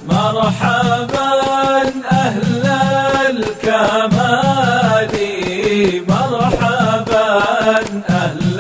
مرحبا أهل الكمال مرحبا أهل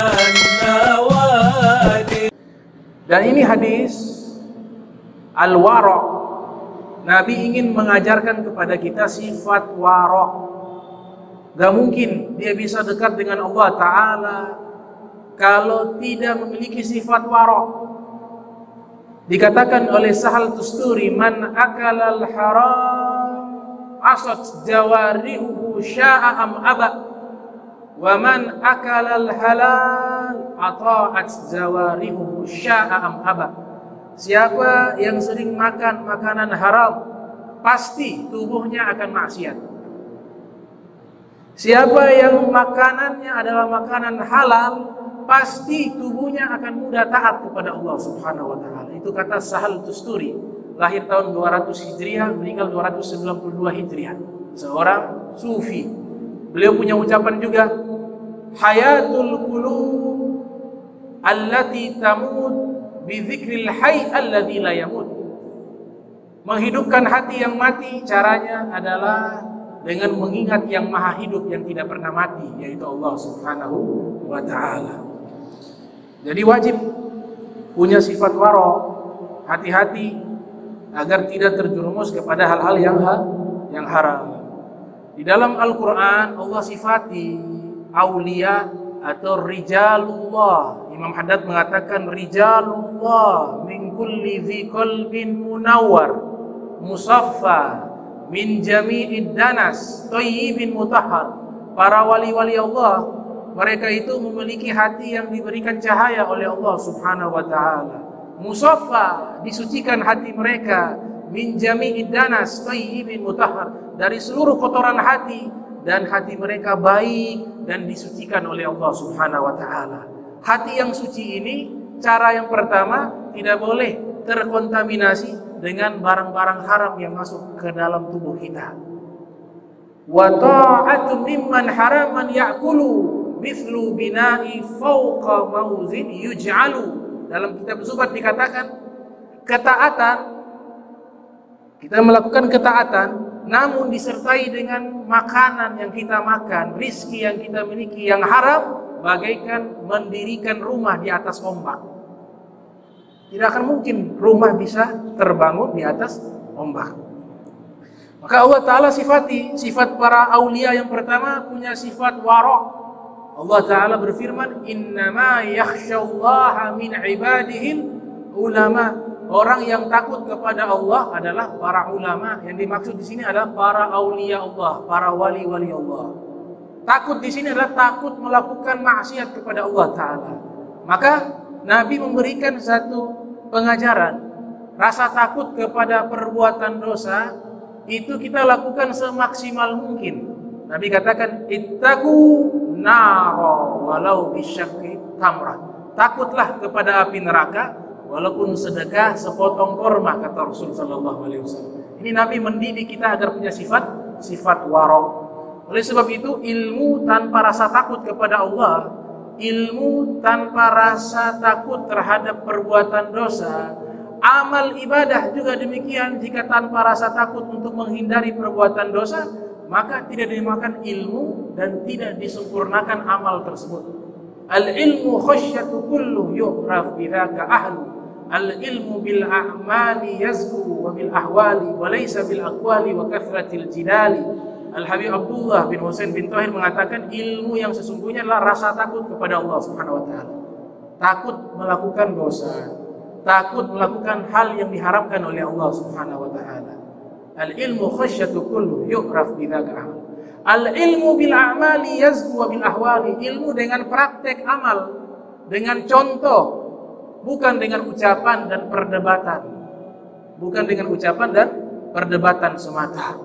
النوادي. Dan ini hadis al-wara'. Nabi ingin mengajarkan kepada kita sifat wara'. Gak mungkin dia bisa dekat dengan Allah Ta'ala kalau tidak memiliki sifat wara'. Dikatakan oleh Sahal Tusturi, man akalal haram asat jawarihu sya'a am aba, wa man akalal halal ata'at jawarihu sya'a am aba. Siapa yang sering makan makanan haram, pasti tubuhnya akan maksiat. Siapa yang makanannya adalah makanan halal, pasti tubuhnya akan mudah taat kepada Allah Subhanahu wa Ta'ala. Itu kata Sahal Tusturi, lahir tahun 200 Hijriah, meninggal 292 Hijriah, seorang sufi. Beliau punya ucapan juga, hayatul qulub allati tamut bi dzikril hayy alladzi la yamut. Menghidupkan hati yang mati caranya adalah dengan mengingat yang maha hidup yang tidak pernah mati, yaitu Allah Subhanahu wa Ta'ala. Jadi wajib punya sifat wara', hati-hati agar tidak terjerumus kepada hal-hal yang haram. Di dalam Al-Quran Allah sifati aulia atau rijalullah. Imam Haddad mengatakan rijalullah min kulli dhi qalbin munawwar musaffa min jami'id danas thayyibin mutahhar. Para wali-wali Allah, mereka itu memiliki hati yang diberikan cahaya oleh Allah Subhanahu wa Ta'ala. Musaffa, disucikan hati mereka, min jami'id danas thayyibin mutahhar, dari seluruh kotoran hati, dan hati mereka baik dan disucikan oleh Allah Subhanahu wa Ta'ala. Hati yang suci ini, cara yang pertama, tidak boleh terkontaminasi dengan barang-barang haram yang masuk ke dalam tubuh kita. Wa ta'atun mimman haraman ya'kulu mithlu bina'i fawqa mauzin yuj'alu. Dalam kitab Zubat dikatakan ketaatan, kita melakukan ketaatan namun disertai dengan makanan yang kita makan, rizki yang kita miliki yang haram, bagaikan mendirikan rumah di atas ombak. Tidak akan mungkin rumah bisa terbangun di atas ombak. Maka Allah Ta'ala sifati sifat para aulia yang pertama punya sifat wara'. Allah Ta'ala berfirman, innama yakhsyallaha min ibadihil ulama. Orang yang takut kepada Allah adalah para ulama. Yang dimaksud di sini adalah para aulia Allah, para wali-wali Allah. Takut di sini adalah takut melakukan maksiat kepada Allah Ta'ala. Maka Nabi memberikan satu pengajaran, rasa takut kepada perbuatan dosa itu kita lakukan semaksimal mungkin. Nabi katakan, ittaqu nara walau bisyaqqi tamrah. Takutlah kepada api neraka walaupun sedekah sepotong korma, kata Rasul sallallahu alaihi wasallam. Ini Nabi mendidik kita agar punya sifat wara'. Oleh sebab itu, ilmu tanpa rasa takut kepada Allah, ilmu tanpa rasa takut terhadap perbuatan dosa, amal ibadah juga demikian. Jika tanpa rasa takut untuk menghindari perbuatan dosa, maka tidak dimakan ilmu dan tidak disempurnakan amal tersebut. Al-ilmu khasyatu kullu yu'raf bidzaka ahlu. Al-ilmu bil a'mali yazku wa bil ahwali wa laysa bil aqwali wa kathratil jidali. Al-Habib Abdullah bin Husain bin Tahir mengatakan ilmu yang sesungguhnya adalah rasa takut kepada Allah Subhanahu wa Ta'ala. Takut melakukan dosa, takut melakukan hal yang diharamkan oleh Allah Subhanahu wa Ta'ala. Al-ilmu khasyatu kullu yu'raf bidzaka ahlu. Al-ilmu bil a'mali yazku wa bil ahwali. Ilmu dengan praktek amal, dengan contoh, bukan dengan ucapan dan perdebatan. Bukan dengan ucapan dan perdebatan semata.